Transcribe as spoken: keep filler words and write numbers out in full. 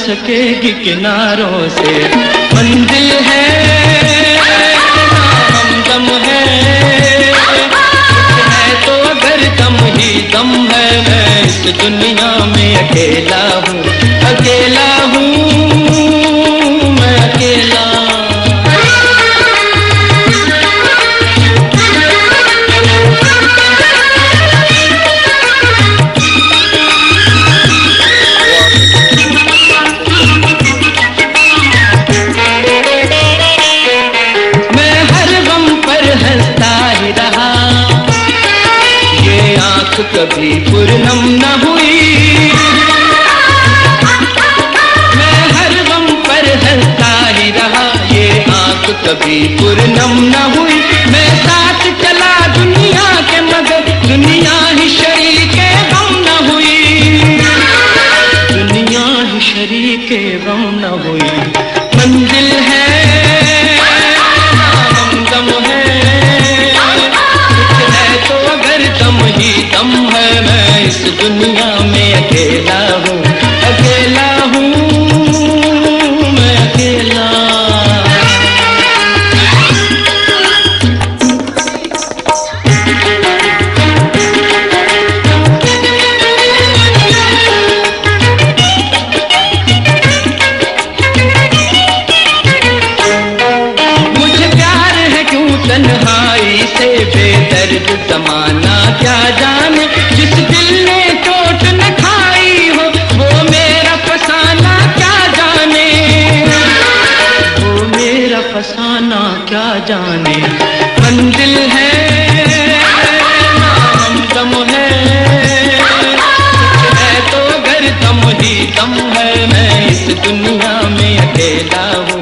सके कि किनारों से मंजिल है हमदम है है तो अगर दम ही दम है मैं इस दुनिया में अकेला हूँ अकेला हूँ मैं अकेला कभी पूर्णम न हुई मैं हर गम पर हंसता ही रहा ये आंख कभी पूर्णम न हुई मैं साथ चला दुनिया के मगर दुनिया ही शरीके गम न हुई दुनिया ही शरीके गम न हुई मंजिल है हमदम है दम ही दम है मैं इस दुनिया में अकेला हूँ अकेला हूँ मैं अकेला मुझे प्यार है क्यों तन्हाई से बेदर्द जमाना क्या जाने जिस दिल ने चोट न खाई हो वो मेरा फसाना क्या जाने वो मेरा फसाना क्या जाने मंजिल है हमदम है है तो अगर दम ही दम है मैं इस दुनिया में अकेला हूँ